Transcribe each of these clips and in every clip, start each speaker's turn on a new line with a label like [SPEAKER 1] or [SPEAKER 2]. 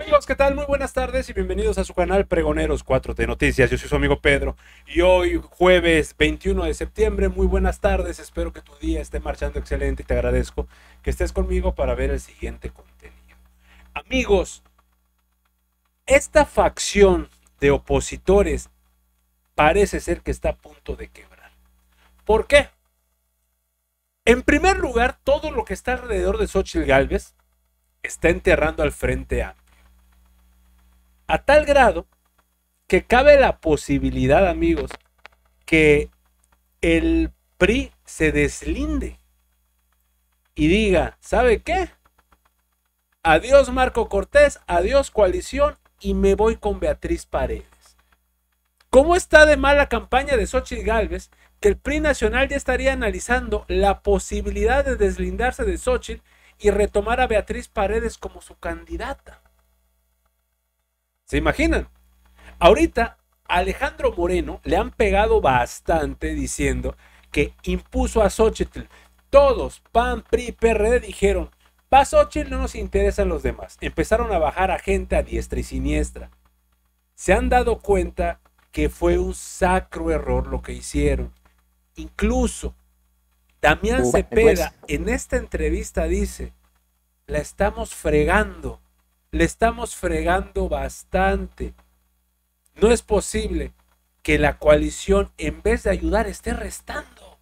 [SPEAKER 1] Amigos, ¿qué tal? Muy buenas tardes y bienvenidos a su canal Pregoneros 4T Noticias. Yo soy su amigo Pedro y hoy, jueves 21 de septiembre, muy buenas tardes. Espero que tu día esté marchando excelente y te agradezco que estés conmigo para ver el siguiente contenido. Amigos, esta facción de opositores parece ser que está a punto de quebrar. ¿Por qué? En primer lugar, todo lo que está alrededor de Xóchitl Gálvez está enterrando al Frente Amplio. A tal grado que cabe la posibilidad, amigos, que el PRI se deslinde y diga, ¿sabe qué? Adiós Marco Cortés, adiós coalición y me voy con Beatriz Paredes. ¿Cómo está de mala campaña de Xóchitl Gálvez que el PRI nacional ya estaría analizando la posibilidad de deslindarse de Xóchitl y retomar a Beatriz Paredes como su candidata? ¿Se imaginan? Ahorita Alejandro Moreno le han pegado bastante diciendo que impuso a Xóchitl. Todos, PAN, PRI, PRD dijeron, pa' Xóchitl no nos interesan los demás. Empezaron a bajar a gente a diestra y siniestra. Se han dado cuenta que fue un sacro error lo que hicieron. Incluso Damián Cepeda en esta entrevista dice, la estamos fregando, le estamos fregando bastante. No es posible que la coalición, en vez de ayudar, esté restando.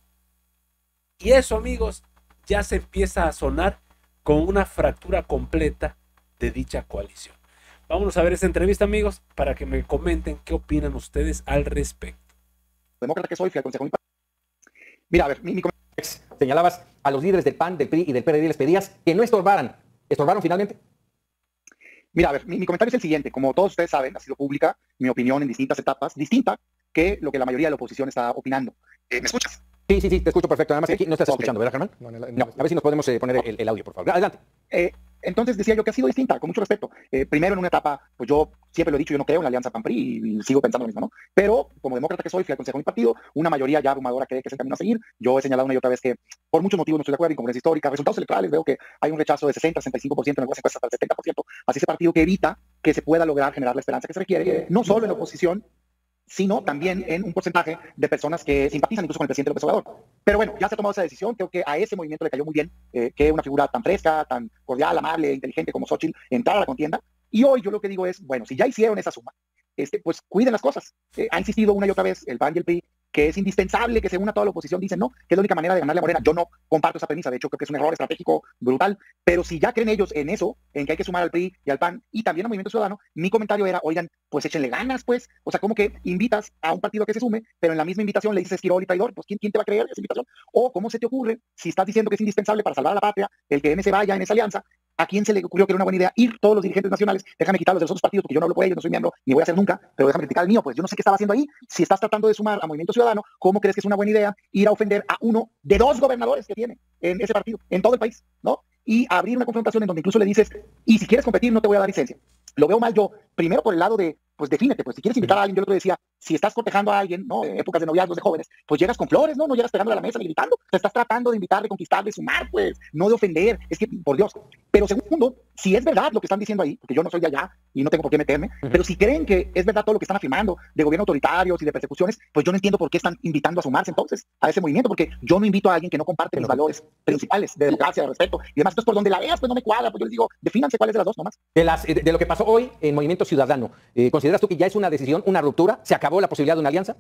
[SPEAKER 1] Y eso, amigos, ya se empieza a sonar con una fractura completa de dicha coalición. Vamos a ver esta entrevista, amigos, para que me comenten qué opinan ustedes al respecto.
[SPEAKER 2] Demócrata que soy, fui al Consejo. Mira, a ver, mi señalabas a los líderes del PAN, del PRI y del PRD y les pedías que no estorbaran. ¿Estorbaron finalmente? Mira, a ver, mi comentario es el siguiente. Como todos ustedes saben, ha sido pública mi opinión en distintas etapas, distinta que lo que la mayoría de la oposición está opinando. ¿Me escuchas? Sí, te escucho perfecto. Nada más que aquí no estás escuchando, ¿verdad, Germán? No, a ver si nos podemos poner el audio, por favor. Adelante. Entonces decía yo que ha sido distinta, con mucho respeto. Primero, en una etapa, pues yo siempre lo he dicho, yo no creo en la alianza PAN-PRI y sigo pensando lo mismo, ¿no? Pero como demócrata que soy, fui al Consejo de mi partido, una mayoría ya abrumadora cree que es el camino a seguir. Yo he señalado una y otra vez que por muchos motivos no estoy de acuerdo, incongruencia histórica, resultados electorales, veo que hay un rechazo de 60-65%, en algunas encuestas hasta el 70%, hacia ese partido que evita que se pueda lograr generar la esperanza que se requiere, no solo en la oposición, sino también en un porcentaje de personas que simpatizan incluso con el presidente López Obrador. Pero bueno, ya se ha tomado esa decisión, creo que a ese movimiento le cayó muy bien que una figura tan fresca, tan cordial, amable, inteligente como Xóchitl entrara a la contienda, y hoy yo lo que digo es, bueno, si ya hicieron esa suma, pues cuiden las cosas. Ha insistido una y otra vez el PAN y el PRI que es indispensable que se una toda la oposición, dicen no, que es la única manera de ganarle a Morena. Yo no comparto esa premisa, de hecho creo que es un error estratégico brutal, pero si ya creen ellos en eso, en que hay que sumar al PRI y al PAN y también al Movimiento Ciudadano, mi comentario era, oigan, pues échenle ganas, pues, o sea, como que invitas a un partido que se sume, pero en la misma invitación le dices Esquirol y traidor, pues ¿quién te va a creer esa invitación? O ¿cómo se te ocurre, si estás diciendo que es indispensable para salvar a la patria, el que MS vaya en esa alianza? ¿A quién se le ocurrió que era una buena idea ir todos los dirigentes nacionales? Déjame quitarlos de los otros partidos porque yo no hablo por ellos, no soy miembro, ni voy a hacer nunca, pero déjame criticar el mío, pues yo no sé qué estaba haciendo ahí. Si estás tratando de sumar a Movimiento Ciudadano, ¿cómo crees que es una buena idea ir a ofender a uno de dos gobernadores que tiene en ese partido, en todo el país, ¿no? Y abrir una confrontación en donde incluso le dices, y si quieres competir no te voy a dar licencia. Lo veo mal yo, primero por el lado de, pues defínete, pues si quieres invitar a alguien, yo el otro decía, si estás cortejando a alguien, ¿no? En épocas de noviazgos de jóvenes, pues llegas con flores, ¿no? No llegas pegándole a la mesa ni gritando, te estás tratando de invitar, de conquistar, de sumar, pues, no de ofender, es que, por Dios. Pero segundo, si es verdad lo que están diciendo ahí, porque yo no soy de allá y no tengo por qué meterme, pero si creen que es verdad todo lo que están afirmando de gobiernos autoritarios y de persecuciones, pues yo no entiendo por qué están invitando a sumarse entonces a ese movimiento, porque yo no invito a alguien que no comparte mis valores principales de democracia, de respeto y demás. Entonces, por donde la veas, pues no me cuadra, pues yo les digo, defínanse cuáles de las dos nomás. De lo que pasó hoy en Movimiento Ciudadano, ¿consideras tú que ya es una decisión, una ruptura? ¿Se acabó la posibilidad de una alianza?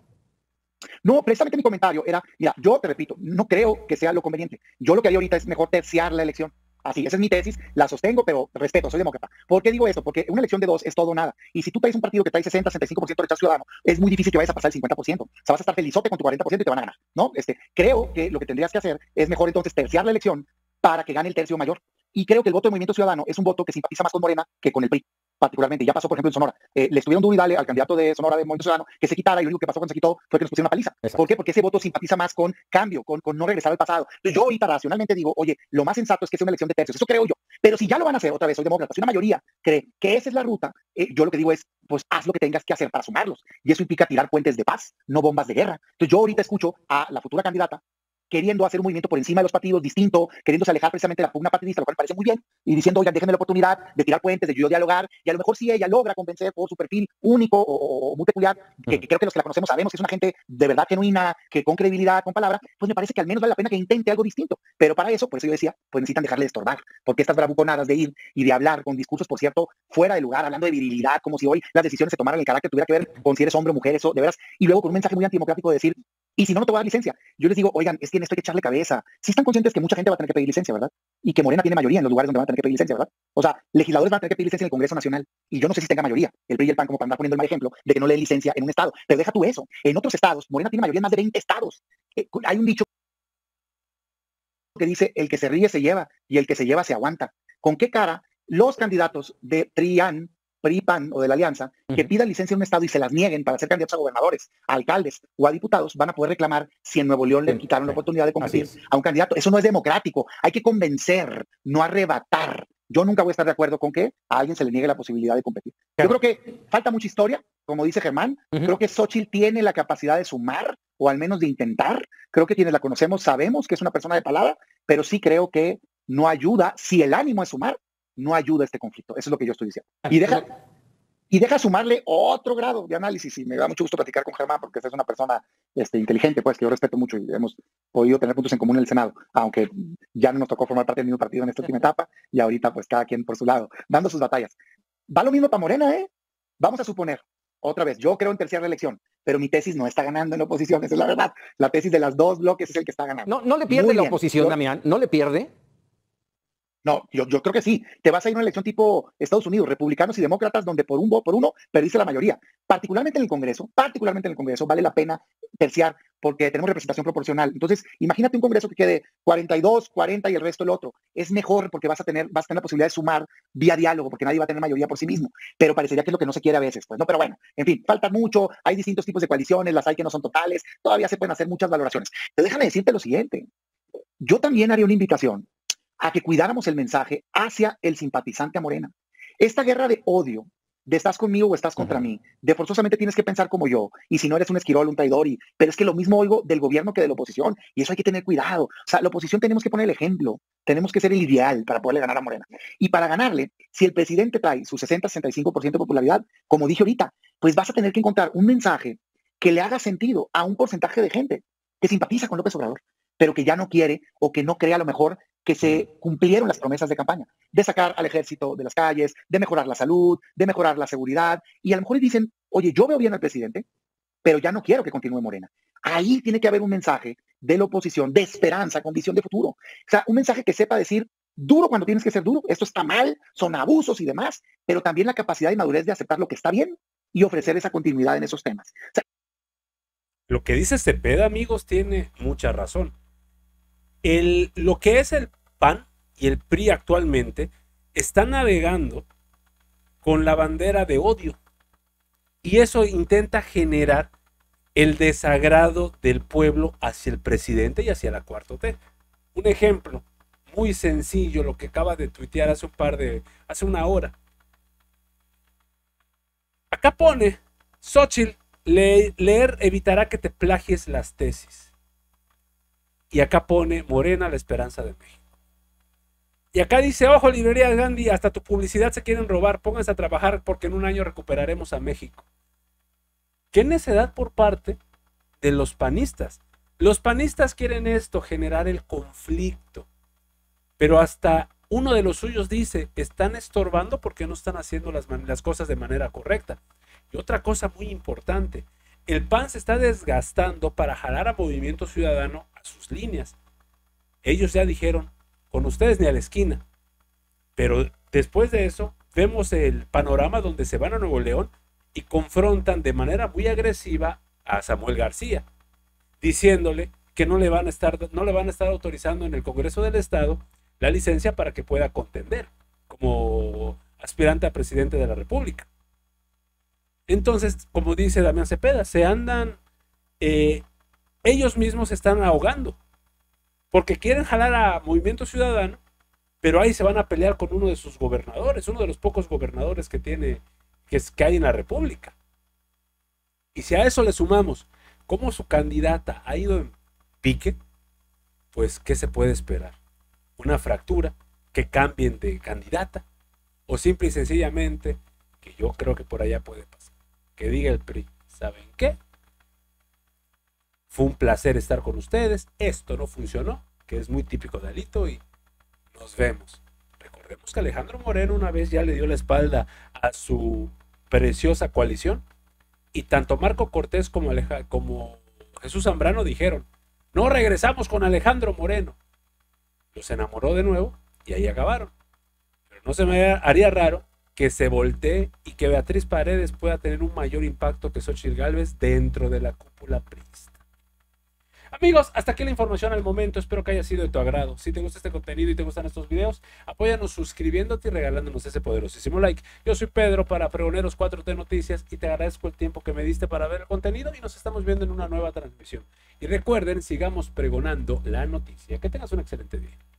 [SPEAKER 2] No, precisamente mi comentario era, mira, yo te repito, no creo que sea lo conveniente. Yo lo que haría ahorita es mejor terciar la elección. Así, esa es mi tesis, la sostengo, pero respeto, soy demócrata. ¿Por qué digo esto? Porque una elección de dos es todo o nada. Y si tú traes un partido que trae 60-65% de rechazo ciudadano, es muy difícil que vayas a pasar el 50%. O sea, vas a estar felizote con tu 40% y te van a ganar, ¿no? Creo que lo que tendrías que hacer es mejor entonces terciar la elección para que gane el tercio mayor. Y creo que el voto del Movimiento Ciudadano es un voto que simpatiza más con Morena que con el PRI. Particularmente, ya pasó por ejemplo en Sonora, le estuvieron duro y dale al candidato de Sonora de Movimiento Ciudadano que se quitara y lo único que pasó cuando se quitó fue que nos pusieron una paliza. Exacto. ¿Por qué? Porque ese voto simpatiza más con cambio, con no regresar al pasado. Entonces yo ahorita racionalmente digo, oye, lo más sensato es que sea una elección de tercios, eso creo yo, pero si ya lo van a hacer, otra vez soy demócrata, si una mayoría cree que esa es la ruta, yo lo que digo es, pues haz lo que tengas que hacer para sumarlos, y eso implica tirar puentes de paz, no bombas de guerra. Entonces yo ahorita escucho a la futura candidata queriendo hacer un movimiento por encima de los partidos, distinto, queriéndose alejar precisamente de la pugna partidista, lo cual me parece muy bien, y diciendo, oigan, déjenme la oportunidad de tirar puentes, de yo dialogar, y a lo mejor si ella logra convencer por su perfil único o muy peculiar, que creo que los que la conocemos sabemos que es una gente de verdad genuina, que con credibilidad, con palabra, pues me parece que al menos vale la pena que intente algo distinto. Pero para eso, por eso yo decía, pues necesitan dejarle de estorbar, porque estas bravuconadas de ir y de hablar con discursos, por cierto, fuera de lugar, hablando de virilidad, como si hoy las decisiones se tomaran el carácter, tuviera que ver con si eres hombre o mujer, eso, de veras, y luego con un mensaje muy antidemocrático de decir, y si no, no te voy a dar licencia. Yo les digo, oigan, es que en esto hay que echarle cabeza. Sí están conscientes que mucha gente va a tener que pedir licencia, ¿verdad? Y que Morena tiene mayoría en los lugares donde van a tener que pedir licencia, ¿verdad? O sea, legisladores van a tener que pedir licencia en el Congreso Nacional. Y yo no sé si tenga mayoría, el PRI y el PAN, como para andar poniendo el mal ejemplo de que no le den licencia en un estado. Pero deja tú eso. En otros estados, Morena tiene mayoría en más de 20 estados. Hay un dicho que dice, el que se ríe se lleva y el que se lleva se aguanta. ¿Con qué cara los candidatos de PRI-PAN o de la Alianza que pidan licencia en un estado y se las nieguen para ser candidatos a gobernadores, a alcaldes o a diputados van a poder reclamar si en Nuevo León le quitaron la oportunidad de competir a un candidato? Eso no es democrático. Hay que convencer, no arrebatar. Yo nunca voy a estar de acuerdo con que a alguien se le niegue la posibilidad de competir. Yo creo que falta mucha historia, como dice Germán. Creo que Xóchitl tiene la capacidad de sumar, o al menos de intentar. Creo que quienes la conocemos sabemos que es una persona de palabra, pero sí creo que no ayuda, si el ánimo es sumar, no ayuda a este conflicto. Eso es lo que yo estoy diciendo. Y deja sumarle otro grado de análisis, y me da mucho gusto platicar con Germán, porque es una persona inteligente, pues, que yo respeto mucho, y hemos podido tener puntos en común en el Senado, aunque ya no nos tocó formar parte del mismo partido en esta última etapa, y ahorita, pues, cada quien por su lado, dando sus batallas. Va lo mismo para Morena, ¿eh? Vamos a suponer, otra vez, yo creo en tercera reelección, pero mi tesis no está ganando en la oposición, esa es la verdad. La tesis de las dos bloques es el que está ganando.
[SPEAKER 3] No le pierde la oposición, Damián, no le pierde.
[SPEAKER 2] No, yo creo que sí. Te vas a ir a una elección tipo Estados Unidos, republicanos y demócratas, donde por uno perdiste la mayoría. Particularmente en el Congreso, vale la pena terciar porque tenemos representación proporcional. Entonces, imagínate un Congreso que quede 42, 40 y el resto el otro. Es mejor porque vas a tener la posibilidad de sumar vía diálogo, porque nadie va a tener mayoría por sí mismo. Pero parecería que es lo que no se quiere a veces, pues, ¿no? Pero bueno, en fin, falta mucho. Hay distintos tipos de coaliciones, las hay que no son totales. Todavía se pueden hacer muchas valoraciones. Pero déjame decirte lo siguiente. Yo también haría una invitación a que cuidáramos el mensaje hacia el simpatizante a Morena. Esta guerra de odio, de estás conmigo o estás contra mí, de forzosamente tienes que pensar como yo, y si no eres un esquirol, un traidor, pero es que lo mismo oigo del gobierno que de la oposición, y eso hay que tener cuidado. O sea, la oposición tenemos que poner el ejemplo, tenemos que ser el ideal para poderle ganar a Morena. Y para ganarle, si el presidente trae su 60-65% de popularidad, como dije ahorita, pues vas a tener que encontrar un mensaje que le haga sentido a un porcentaje de gente que simpatiza con López Obrador, pero que ya no quiere o que no cree a lo mejor que se cumplieron las promesas de campaña, de sacar al ejército de las calles, de mejorar la salud, de mejorar la seguridad, y a lo mejor dicen, oye, yo veo bien al presidente, pero ya no quiero que continúe Morena. Ahí tiene que haber un mensaje de la oposición, de esperanza, con visión de futuro. O sea, un mensaje que sepa decir duro cuando tienes que ser duro, esto está mal, son abusos y demás, pero también la capacidad y madurez de aceptar lo que está bien y ofrecer esa continuidad en esos temas. O sea,
[SPEAKER 1] lo que dice Cepeda, amigos, tiene mucha razón. Lo que es el PAN y el PRI actualmente están navegando con la bandera de odio, y eso intenta generar el desagrado del pueblo hacia el presidente y hacia la 4T. Un ejemplo muy sencillo, lo que acaba de tuitear hace una hora. Acá pone, Xóchitl, leer evitará que te plagies las tesis. Y acá pone, Morena, la esperanza de México. Y acá dice, ojo, librería Gandhi, hasta tu publicidad se quieren robar, pónganse a trabajar porque en un año recuperaremos a México. ¿Qué necedad por parte de los panistas? Los panistas quieren esto, generar el conflicto. Pero hasta uno de los suyos dice, están estorbando porque no están haciendo las cosas de manera correcta. Y otra cosa muy importante, el PAN se está desgastando para jalar a Movimiento Ciudadano a sus líneas. Ellos ya dijeron, con ustedes ni a la esquina. Pero después de eso, vemos el panorama donde se van a Nuevo León y confrontan de manera muy agresiva a Samuel García, diciéndole que no le van a estar autorizando en el Congreso del Estado la licencia para que pueda contender como aspirante a presidente de la República. Entonces, como dice Damián Cepeda, se andan, ellos mismos se están ahogando, porque quieren jalar a Movimiento Ciudadano, pero ahí se van a pelear con uno de sus gobernadores, uno de los pocos gobernadores que hay en la República. Y si a eso le sumamos cómo su candidata ha ido en pique, pues, ¿qué se puede esperar? ¿Una fractura? ¿Que cambien de candidata? ¿O simple y sencillamente, que yo creo que por allá puede pasar, que diga el PRI, ¿saben qué? Fue un placer estar con ustedes, esto no funcionó, que es muy típico de Alito, y nos vemos. Recordemos que Alejandro Moreno una vez ya le dio la espalda a su preciosa coalición, y tanto Marco Cortés como Jesús Zambrano dijeron, no regresamos con Alejandro Moreno. Los enamoró de nuevo y ahí acabaron. Pero no se me haría raro que se voltee y que Beatriz Paredes pueda tener un mayor impacto que Xóchitl Gálvez dentro de la cúpula priista. Amigos, hasta aquí la información al momento, espero que haya sido de tu agrado. Si te gusta este contenido y te gustan estos videos, apóyanos suscribiéndote y regalándonos ese poderosísimo like. Yo soy Pedro para Pregoneros 4T Noticias y te agradezco el tiempo que me diste para ver el contenido y nos estamos viendo en una nueva transmisión. Y recuerden, sigamos pregonando la noticia. Que tengas un excelente día.